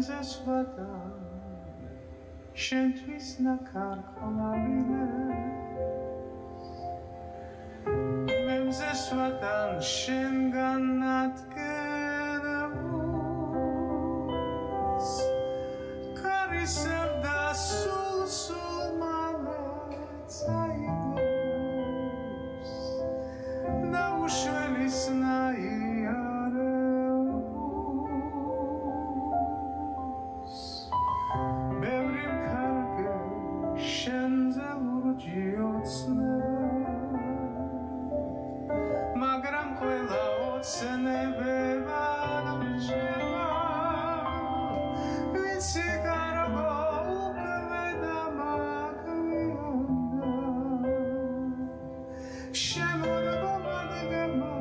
მემზესვადა შენთვის ნაქარქლავინე მემზესვადა შენგან ადგენს კარისებდა სულ მალე წაიგებს და უშველის ნაიარებს ბევრი მქარგე შენზე ლურჯი ოცნება მაგრამ ყველა ოცნებება რჩება ვიცი კარგო უკვე დამაგვიანდა შემოდგომადგება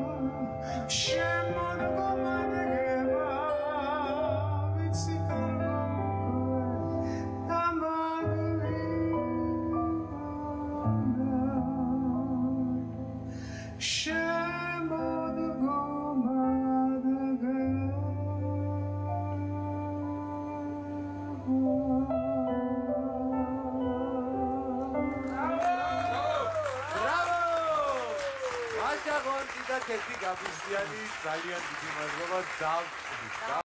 ვიცი კარგო უკვე და კეთი გაბისიანი ძალიან დიდი მადლობა და